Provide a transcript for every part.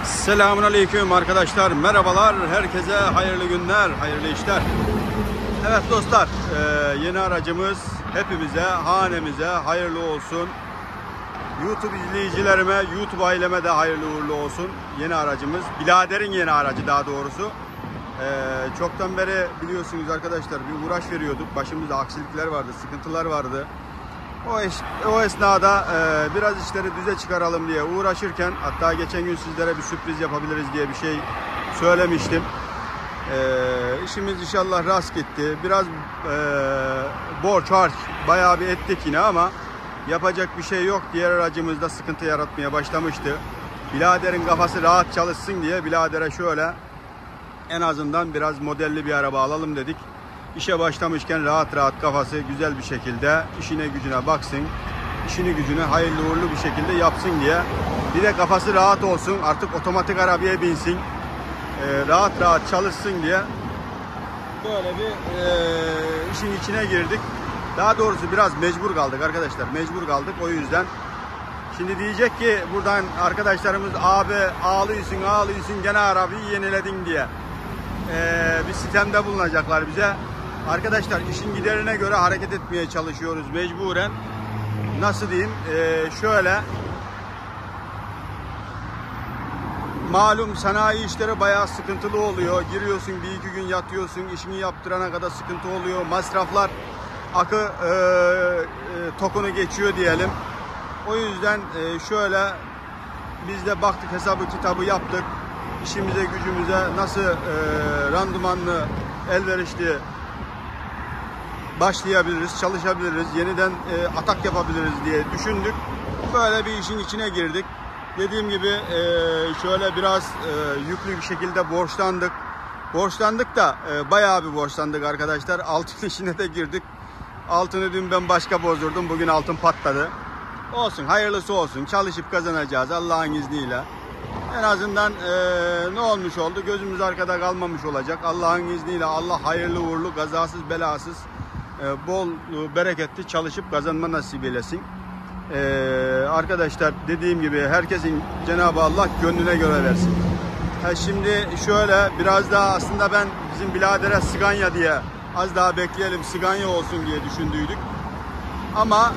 Selamünaleyküm arkadaşlar, merhabalar, herkese hayırlı günler, hayırlı işler. Evet dostlar, yeni aracımız hepimize, hanemize hayırlı olsun. YouTube izleyicilerime, YouTube aileme de hayırlı uğurlu olsun. Yeni aracımız, biraderin yeni aracı daha doğrusu. Çoktan beri biliyorsunuz arkadaşlar, bir uğraş veriyorduk. Başımızda aksilikler vardı, sıkıntılar vardı. O esnada biraz işleri düze çıkaralım diye uğraşırken, hatta geçen gün sizlere bir sürpriz yapabiliriz diye bir şey söylemiştim. İşimiz inşallah rast gitti. Biraz borç harç bayağı bir ettik yine ama yapacak bir şey yok. Diğer aracımızda sıkıntı yaratmaya başlamıştı. Biraderin kafası rahat çalışsın diye biradere şöyle en azından biraz modelli bir araba alalım dedik. İşe başlamışken rahat rahat kafası güzel bir şekilde işine gücüne baksın. İşini gücünü hayırlı uğurlu bir şekilde yapsın diye. Bir de kafası rahat olsun, artık otomatik arabaya binsin. Rahat rahat çalışsın diye böyle bir işin içine girdik. Daha doğrusu biraz mecbur kaldık arkadaşlar. Mecbur kaldık o yüzden. Şimdi diyecek ki buradan arkadaşlarımız, abi ağlıyorsun gene arabayı yeniledin diye. Bir sistemde bulunacaklar bize. Arkadaşlar işin giderine göre hareket etmeye çalışıyoruz mecburen. Nasıl diyeyim? Şöyle. Malum sanayi işleri bayağı sıkıntılı oluyor. Giriyorsun, bir iki gün yatıyorsun. İşini yaptırana kadar sıkıntı oluyor. Masraflar akı tokunu geçiyor diyelim. O yüzden şöyle biz de baktık, hesabı kitabı yaptık. İşimize gücümüze nasıl randımanlı, elverişli başlayabiliriz, çalışabiliriz, yeniden atak yapabiliriz diye düşündük. Böyle bir işin içine girdik. Dediğim gibi şöyle biraz yüklü bir şekilde borçlandık. Borçlandık da bayağı bir borçlandık arkadaşlar. Altın işine de girdik. Altını dün ben başka bozdurdum. Bugün altın patladı. Olsun, hayırlısı olsun. Çalışıp kazanacağız Allah'ın izniyle. En azından ne olmuş oldu? Gözümüz arkada kalmamış olacak. Allah'ın izniyle Allah hayırlı uğurlu, kazasız belasız, bol bereketli çalışıp kazanma nasip eylesin. Arkadaşlar dediğim gibi herkesin Cenab-ı Allah gönlüne göre versin. Şimdi şöyle biraz daha aslında ben bizim biradere Scania diye az daha bekleyelim, Scania olsun diye düşündüydük. Ama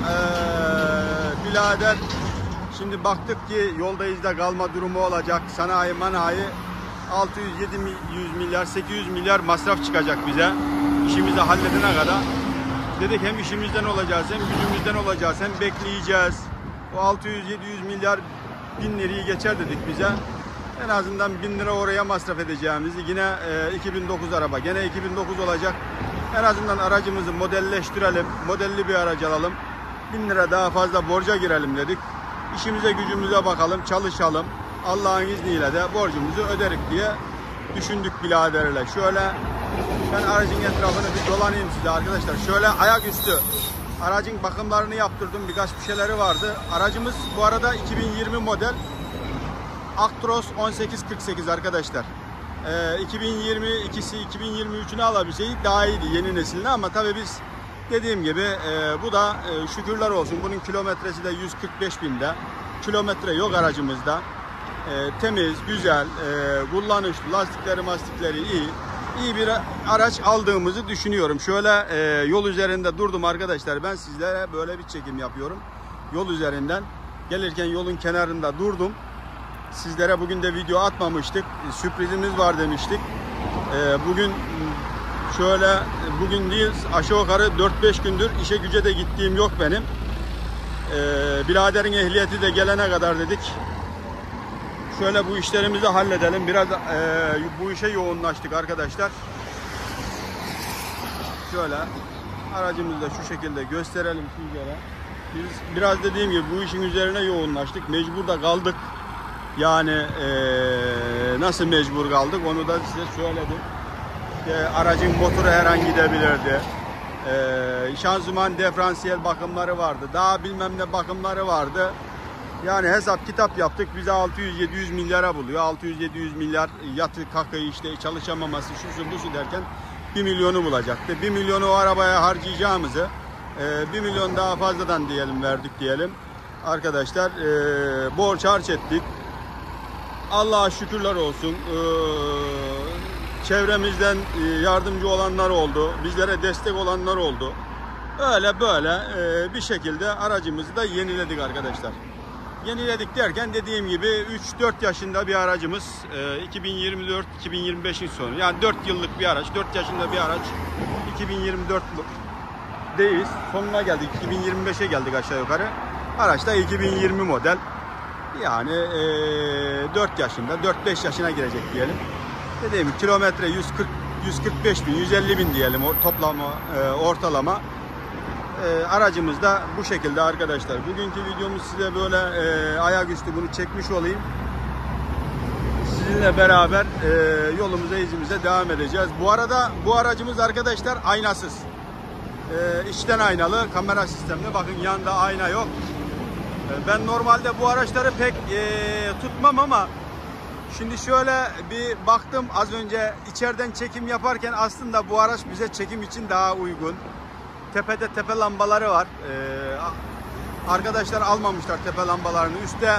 birader şimdi baktık ki yoldayız da kalma durumu olacak. Sanayi manayi 600-700 milyar 800 milyar masraf çıkacak bize. İşimizi halledene kadar. Dedik hem işimizden olacağız hem gücümüzden olacağız hem bekleyeceğiz. O 600-700 milyar 1000 lirayı geçer dedik bize. En azından 1000 lira oraya masraf edeceğimizi, yine 2009 araba, gene 2009 olacak. En azından aracımızı modelleştirelim, modelli bir araç alalım. 1000 lira daha fazla borca girelim dedik. İşimize gücümüze bakalım, çalışalım. Allah'ın izniyle de borcumuzu öderik diye düşündük biraderle. Şöyle ben aracın etrafını bir dolanayım size arkadaşlar. Şöyle ayaküstü aracın bakımlarını yaptırdım. Birkaç bir şeyleri vardı. Aracımız bu arada 2020 model Actros 1848 arkadaşlar. 2022'si 2023'ünü alabilseydik daha iyiydi, yeni nesilini, ama tabii biz dediğim gibi bu da şükürler olsun. Bunun kilometresi de 145 binde. Kilometre yok aracımızda. Temiz, güzel, kullanışlı, lastikleri iyi. İyi bir araç aldığımızı düşünüyorum. Şöyle yol üzerinde durdum arkadaşlar. Ben sizlere böyle bir çekim yapıyorum. Yol üzerinden gelirken yolun kenarında durdum. Sizlere bugün de video atmamıştık. Sürprizimiz var demiştik. Bugün değil aşağı yukarı 4-5 gündür işe güce de gittiğim yok benim. Biraderin ehliyeti de gelene kadar dedik. Şöyle bu işlerimizi halledelim. Biraz bu işe yoğunlaştık arkadaşlar. Şöyle aracımızı da şu şekilde gösterelim sizlere. Biz biraz dediğim gibi bu işin üzerine yoğunlaştık. Mecbur da kaldık. Yani nasıl mecbur kaldık onu da size söyledim. Aracın motoru her an gidebilirdi. Şanzıman diferansiyel bakımları vardı. Daha bilmem ne bakımları vardı. Yani hesap kitap yaptık. Bize 600-700 milyara buluyor. 600-700 milyar yatı kakı işte çalışamaması şusu busu derken 1 milyonu bulacaktı. 1 milyonu o arabaya harcayacağımızı 1 milyon daha fazladan verdik diyelim. Arkadaşlar borç harç ettik. Allah'a şükürler olsun. Çevremizden yardımcı olanlar oldu. Bizlere destek olanlar oldu. Öyle böyle bir şekilde aracımızı da yeniledik arkadaşlar. Yeniledik derken dediğim gibi 3-4 yaşında bir aracımız. 2024-2025'in sonu. Yani 4 yıllık bir araç. 4 yaşında bir araç. 2024'deyiz. Sonuna geldik. 2025'e geldik aşağı yukarı. Araç da 2020 model. Yani 4 yaşında, 4-5 yaşına girecek diyelim. Dediğim gibi kilometre 145 bin, 150 bin diyelim toplama, ortalama. Aracımız da bu şekilde arkadaşlar. Bugünkü videomuz size böyle ayaküstü bunu çekmiş olayım. Sizinle beraber yolumuza, izimize devam edeceğiz. Bu arada bu aracımız arkadaşlar aynasız. İçten aynalı, kamera sistemli. Bakın yanında ayna yok. Ben normalde bu araçları pek tutmam ama şimdi şöyle bir baktım az önce içeriden çekim yaparken aslında bu araç bize çekim için daha uygun. Tepede tepe lambaları var. Arkadaşlar almamışlar tepe lambalarını. Üstte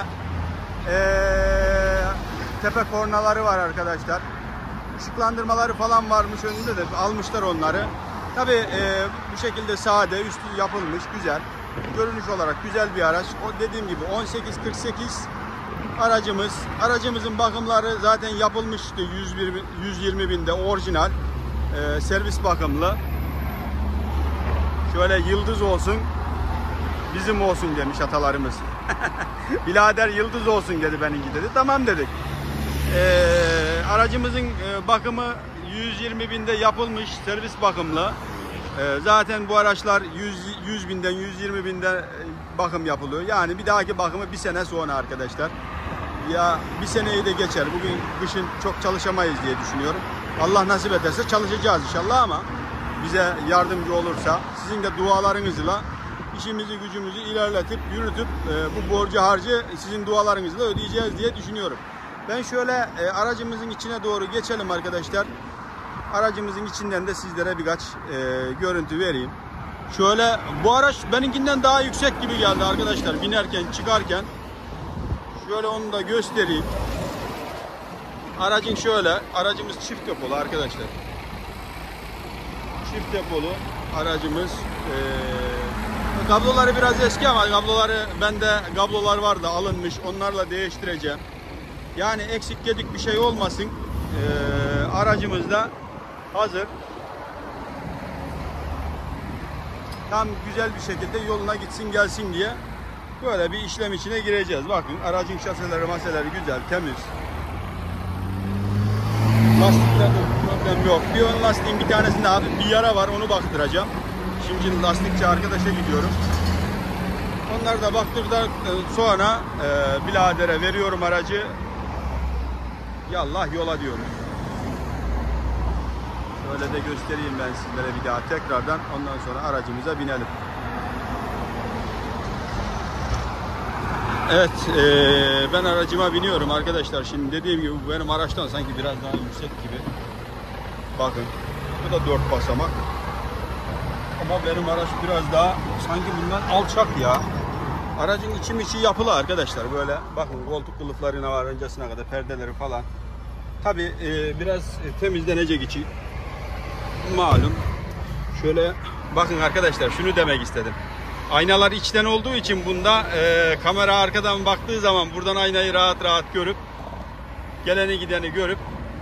tepe kornaları var arkadaşlar. Işıklandırmaları falan varmış önünde de almışlar onları. Tabi bu şekilde sade, üstü yapılmış, güzel. Görünüş olarak güzel bir araç. O dediğim gibi 1848 aracımız. Aracımızın bakımları zaten yapılmıştı 120 binde orijinal. Servis bakımlı. Şöyle yıldız olsun, bizim olsun demiş atalarımız. Birader yıldız olsun dedi benimki dedi. Tamam dedik. Aracımızın bakımı 120 binde yapılmış, servis bakımlı. Zaten bu araçlar 100 binden 120 binde bakım yapılıyor. Yani bir dahaki bakımı bir sene sonra arkadaşlar. Ya bir seneyi de geçer. Bugün kışın çok çalışamayız diye düşünüyorum. Allah nasip ederse çalışacağız inşallah ama bize yardımcı olursa sizin de dualarınızla işimizi gücümüzü ilerletip yürütüp bu borcu harcı sizin dualarınızla ödeyeceğiz diye düşünüyorum. Ben şöyle aracımızın içine doğru geçelim arkadaşlar. Aracımızın içinden de sizlere birkaç görüntü vereyim. Şöyle bu araç benimkinden daha yüksek gibi geldi arkadaşlar binerken çıkarken. Şöyle onu da göstereyim. Aracın şöyle, aracımız çift depolu arkadaşlar. Çift depolu aracımız. Kabloları biraz eski ama kabloları bende kablolar vardı alınmış. Onlarla değiştireceğim. Yani eksik gedik bir şey olmasın. Aracımız da hazır. Tam güzel bir şekilde yoluna gitsin gelsin diye böyle bir işlem içine gireceğiz. Bakın aracın şaseleri maseleri güzel, temiz. Lastiklerde problem yok. Bir ön lastiğin bir tanesinde hafif bir yara var, onu baktıracağım. Şimdi lastikçi arkadaşa gidiyorum. Onları da baktırdıktan sonra biradere veriyorum aracı. Yallah yola diyoruz. Şöyle de göstereyim ben sizlere bir daha tekrardan. Ondan sonra aracımıza binelim. Evet, ben aracıma biniyorum arkadaşlar. Şimdi dediğim gibi benim araçtan sanki biraz daha yüksek gibi. Bakın, bu da 4 basamak. Ama benim araç biraz daha sanki bundan alçak ya. Aracın içi yapılı arkadaşlar böyle. Bakın koltuk kılıflarına var öncesine kadar perdeleri falan. Tabi biraz temizlenecek içi. Malum. Şöyle bakın arkadaşlar şunu demek istedim. Aynalar içten olduğu için bunda kamera arkadan baktığı zaman buradan aynayı rahat rahat görüp geleni gideni görüp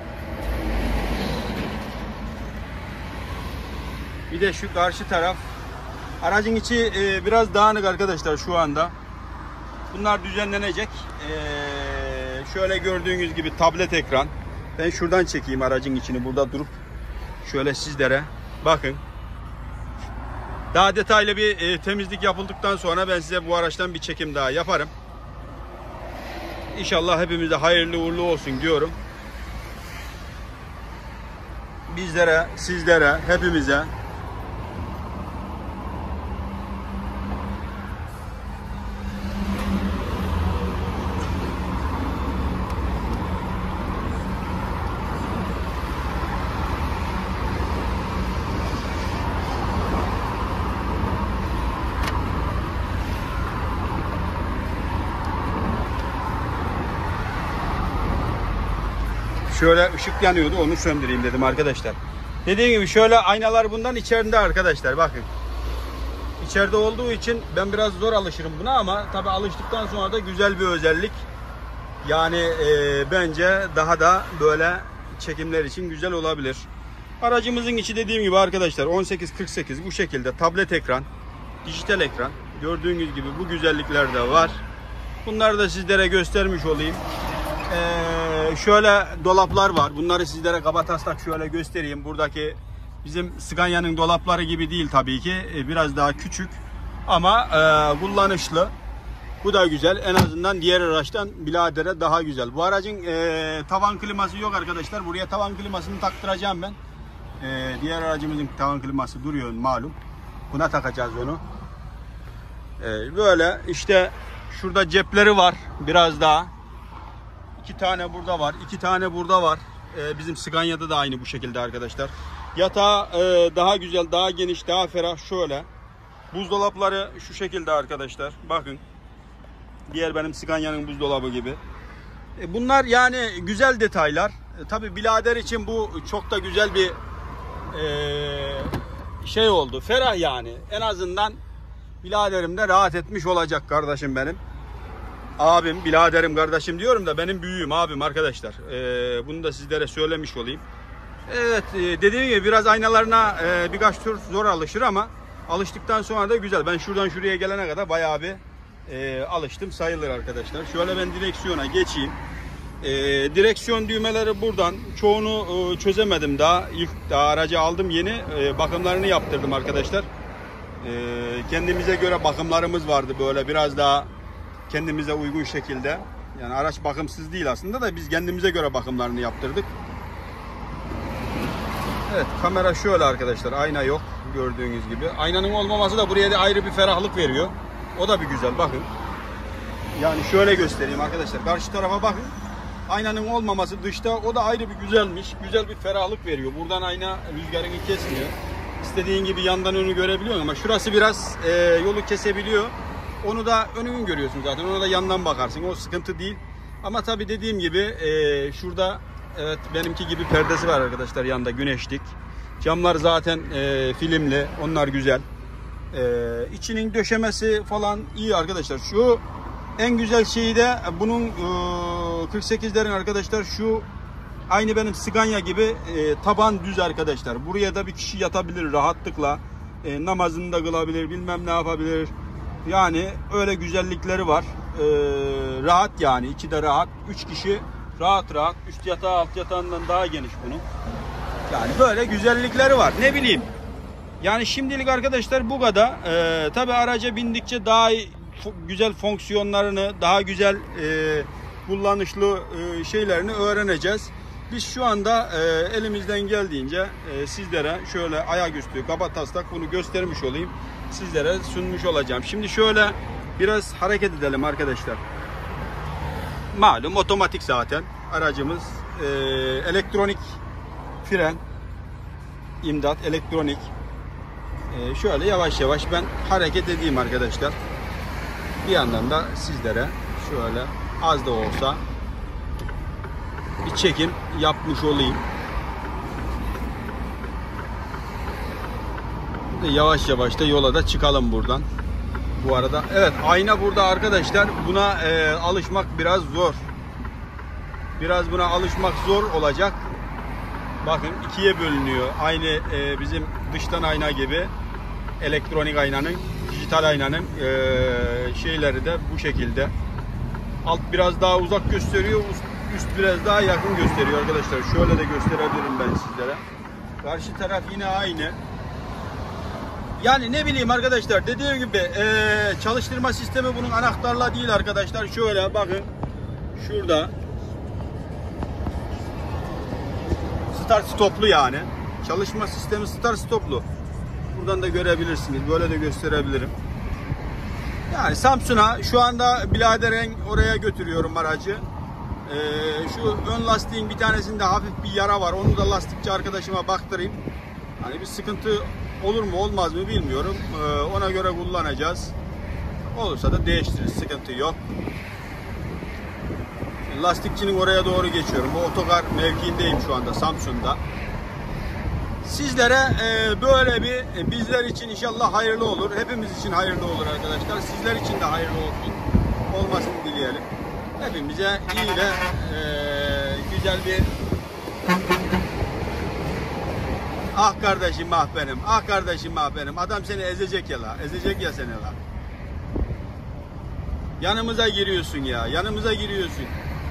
bir de şu karşı taraf aracın içi biraz dağınık arkadaşlar şu anda. Bunlar düzenlenecek. Şöyle gördüğünüz gibi tablet ekran. Ben şuradan çekeyim aracın içini burada durup şöyle sizlere bakın. Daha detaylı bir temizlik yapıldıktan sonra ben size bu araçtan bir çekim daha yaparım. İnşallah hepimize hayırlı uğurlu olsun diyorum. Bizlere, sizlere, hepimize Şöyle ışık yanıyordu, onu söndüreyim dedim arkadaşlar. Dediğim gibi şöyle aynalar bundan içeride arkadaşlar, bakın. İçeride olduğu için ben biraz zor alışırım buna ama tabi alıştıktan sonra da güzel bir özellik. Yani bence daha da böyle çekimler için güzel olabilir. Aracımızın içi dediğim gibi arkadaşlar 18-48 bu şekilde tablet ekran, dijital ekran. Gördüğünüz gibi bu güzellikler de var. Bunları da sizlere göstermiş olayım. Şöyle dolaplar var. Bunları sizlere kabataslak şöyle göstereyim. Buradaki bizim Scania'nın dolapları gibi değil tabii ki. Biraz daha küçük ama kullanışlı. Bu da güzel. En azından diğer araçtan biladere daha güzel. Bu aracın tavan kliması yok arkadaşlar. Buraya tavan klimasını taktıracağım ben. Diğer aracımızın tavan kliması duruyor malum. Buna takacağız onu. Böyle işte şurada cepleri var. Biraz daha. 2 tane burada var. 2 tane burada var. Bizim Scania'da da aynı bu şekilde arkadaşlar. Yatağı daha güzel, daha geniş, daha ferah. Şöyle. Buzdolapları şu şekilde arkadaşlar. Bakın. Diğer benim Scania'nın buzdolabı gibi. Bunlar yani güzel detaylar. Tabii birader için bu çok da güzel bir şey oldu. Ferah yani. En azından biraderim de rahat etmiş olacak kardeşim benim. Abim, biraderim, kardeşim diyorum da benim büyüğüm abim arkadaşlar. Bunu da sizlere söylemiş olayım. Evet, dediğim gibi biraz aynalarına birkaç tur zor alışır ama alıştıktan sonra da güzel. Ben şuradan şuraya gelene kadar bayağı bir alıştım sayılır arkadaşlar. Şöyle ben direksiyona geçeyim. Direksiyon düğmeleri buradan. Çoğunu çözemedim daha. Daha aracı aldım yeni. Bakımlarını yaptırdım arkadaşlar. Kendimize göre bakımlarımız vardı böyle biraz daha kendimize uygun şekilde. Yani araç bakımsız değil aslında da biz kendimize göre bakımlarını yaptırdık. Evet, kamera şöyle arkadaşlar. Ayna yok gördüğünüz gibi. Aynanın olmaması da buraya da ayrı bir ferahlık veriyor. O da bir güzel, bakın. Yani şöyle göstereyim arkadaşlar. Karşı tarafa bakın. Aynanın olmaması dışta o da ayrı bir güzelmiş. Güzel bir ferahlık veriyor. Buradan ayna rüzgarını kesmiyor. İstediğin gibi yandan önü görebiliyorsun ama şurası biraz yolu kesebiliyor. Onu da önünü görüyorsun zaten. Ona da yandan bakarsın. O sıkıntı değil. Ama tabii dediğim gibi şurada evet benimki gibi perdesi var arkadaşlar yanında, güneşlik. Camlar zaten filmli. Onlar güzel. İçinin döşemesi falan iyi arkadaşlar. Şu en güzel şeyi de bunun 48'lerin arkadaşlar şu aynı benim Scania gibi taban düz arkadaşlar. Buraya da bir kişi yatabilir rahatlıkla. Namazını da kılabilir, bilmem ne yapabilir. Yani öyle güzellikleri var. Rahat yani. İçi de rahat. 3 kişi rahat rahat. Üst yatağı alt yatağından daha geniş bunun. Yani böyle güzellikleri var. Ne bileyim. Yani şimdilik arkadaşlar bu kadar. Tabi araca bindikçe daha güzel fonksiyonlarını, daha güzel kullanışlı şeylerini öğreneceğiz. Biz şu anda elimizden geldiğince sizlere şöyle ayaküstü kabataslak bunu göstermiş olayım. Sizlere sunmuş olacağım. Şimdi şöyle biraz hareket edelim arkadaşlar. Malum otomatik zaten aracımız. Elektronik fren, imdat, elektronik. Şöyle yavaş yavaş ben hareket edeyim arkadaşlar. Bir yandan da sizlere şöyle az da olsa bir çekim yapmış olayım. Yavaş yavaş da yola da çıkalım buradan. Bu arada evet, ayna burada arkadaşlar. Buna alışmak biraz zor. Biraz buna alışmak zor olacak. Bakın ikiye bölünüyor. Aynı bizim dıştan ayna gibi. Elektronik aynanın, dijital aynanın şeyleri de bu şekilde. Alt biraz daha uzak gösteriyor. Üst biraz daha yakın gösteriyor arkadaşlar. Şöyle de gösterebilirim ben sizlere. Karşı taraf yine aynı. Yani ne bileyim arkadaşlar, dediğim gibi çalıştırma sistemi bunun anahtarla değil arkadaşlar. Şöyle bakın şurada start stoplu, yani çalışma sistemi start stoplu. Buradan da görebilirsiniz, böyle de gösterebilirim. Yani Samsun'a şu anda biraderen oraya götürüyorum aracı. Şu ön lastiğin bir tanesinde hafif bir yara var, onu da lastikçi arkadaşıma baktırayım. Hani bir sıkıntı olur mu olmaz mı bilmiyorum. Ona göre kullanacağız. Olursa da değiştiririz. Sıkıntı yok. lastikçinin oraya doğru geçiyorum. Bu otogar mevkiindeyim şu anda, Samsun'da. Sizlere böyle bir bizler için inşallah hayırlı olur. Hepimiz için hayırlı olur arkadaşlar. Sizler için de hayırlı olsun. Olmasını dileyelim. Hepimize iyi ve güzel bir... Ah kardeşim ah benim. Ah kardeşim ah benim. Adam seni ezecek ya la. Ezecek ya seni la. Yanımıza giriyorsun ya. Yanımıza giriyorsun.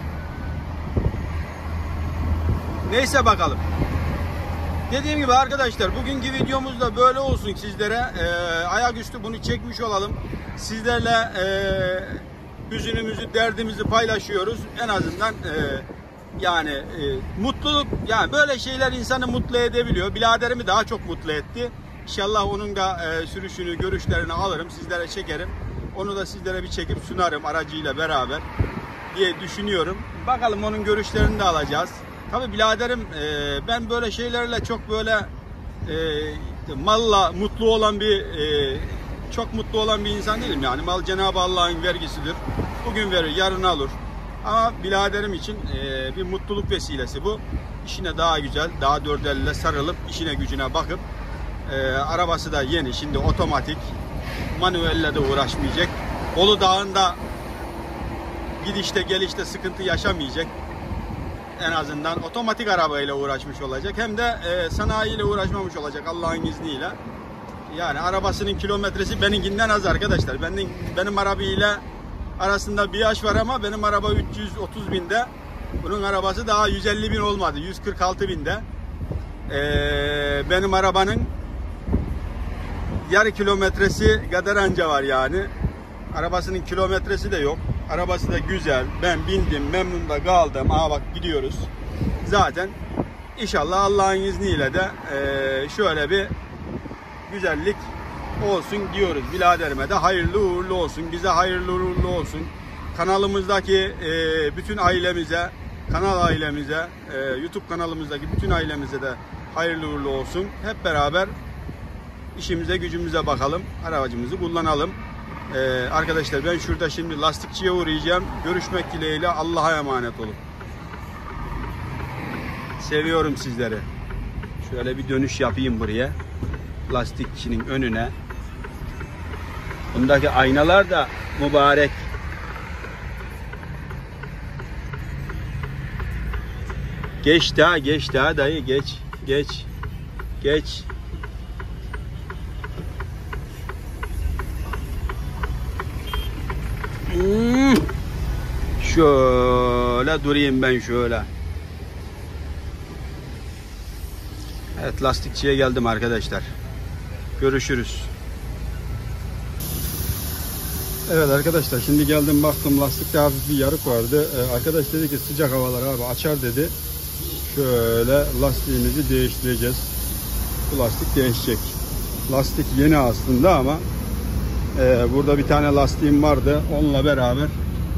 Neyse bakalım. Dediğim gibi arkadaşlar, bugünkü videomuz da böyle olsun sizlere. Ayaküstü bunu çekmiş olalım. Sizlerle hüzünümüzü, derdimizi paylaşıyoruz. En azından mutluluk, yani böyle şeyler insanı mutlu edebiliyor. Biraderimi daha çok mutlu etti. İnşallah onun da sürüşünü, görüşlerini alırım, sizlere çekerim. Onu da sizlere bir çekip sunarım aracıyla beraber diye düşünüyorum. Bakalım, onun görüşlerini de alacağız. Tabii biraderim, ben böyle şeylerle çok böyle malla mutlu olan çok mutlu olan bir insan değilim. Yani mal Cenab-ı Allah'ın vergisidir. Bugün verir, yarın alır. Ama biraderim için bir mutluluk vesilesi bu. İşine daha güzel, daha dört elle sarılıp işine gücüne bakıp arabası da yeni, şimdi otomatik, manuelle de uğraşmayacak. Bolu Dağı'nda gidişte gelişte sıkıntı yaşamayacak. En azından otomatik arabayla uğraşmış olacak. Hem de sanayiyle uğraşmamış olacak Allah'ın izniyle. Yani arabasının kilometresi benimkinden az arkadaşlar. Benim arabayla arasında bir yaş var ama benim araba 330 binde. Bunun arabası daha 150 bin olmadı. 146 binde. Benim arabanın yarı kilometresi kadar anca var yani. Arabasının kilometresi de yok. Arabası da güzel. Ben bindim, memnun da kaldım. Aa bak, gidiyoruz. Zaten inşallah Allah'ın izniyle de şöyle bir güzellik olsun diyoruz. Biraderime de hayırlı uğurlu olsun. Bize hayırlı uğurlu olsun. Kanalımızdaki bütün ailemize, kanal ailemize, YouTube kanalımızdaki bütün ailemize de hayırlı uğurlu olsun. Hep beraber işimize gücümüze bakalım. Aracımızı kullanalım. Arkadaşlar, ben şurada şimdi lastikçiye uğrayacağım. Görüşmek dileğiyle, Allah'a emanet olun. Seviyorum sizleri. Şöyle bir dönüş yapayım buraya. Lastikçinin önüne. Bundaki aynalar da mübarek. Geç daha dayı, geç. Şöyle durayım ben şöyle. Evet, lastikçiye geldim arkadaşlar. Görüşürüz. Evet arkadaşlar, şimdi geldim, baktım lastikte hafif bir yarık vardı. Arkadaş dedi ki sıcak havalar abi açar dedi. Şöyle lastiğimizi değiştireceğiz. Bu lastik değişecek. Lastik yeni aslında ama burada bir tane lastiğim vardı. Onunla beraber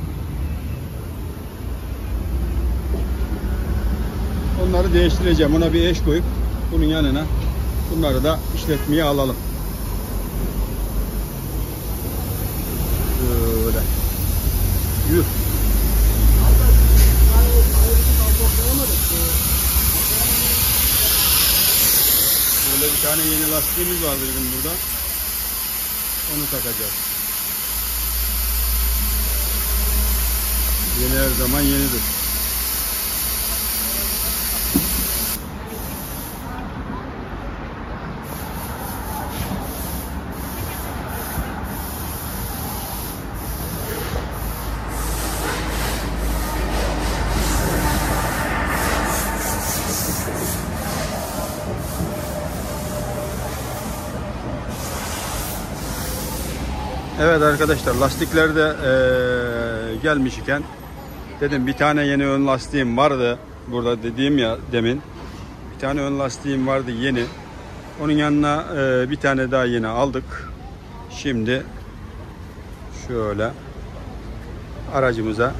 onları değiştireceğim. Ona bir eş koyup bunun yanına bunları da işletmeye alalım. Böyle. Yürü. Böyle bir tane yeni lastiğimiz vardı bizim burada. Onu takacağız. Yeni her zaman yenidir. Evet arkadaşlar, lastikler de gelmiş iken dedim bir tane yeni ön lastiğim vardı. Burada dediğim ya demin. Bir tane ön lastiğim vardı yeni. Onun yanına bir tane daha yeni aldık. Şimdi şöyle aracımıza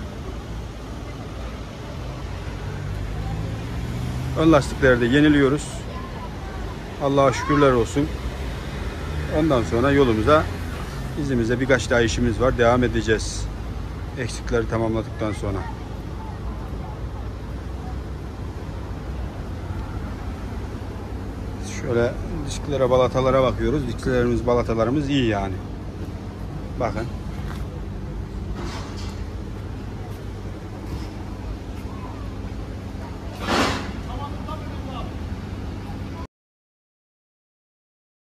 ön lastikleri de yeniliyoruz. Allah'a şükürler olsun. Ondan sonra yolumuza, izimize birkaç daha işimiz var. Devam edeceğiz. Eksikleri tamamladıktan sonra. Şöyle disklere, balatalara bakıyoruz. Disklerimiz, balatalarımız iyi yani. Bakın.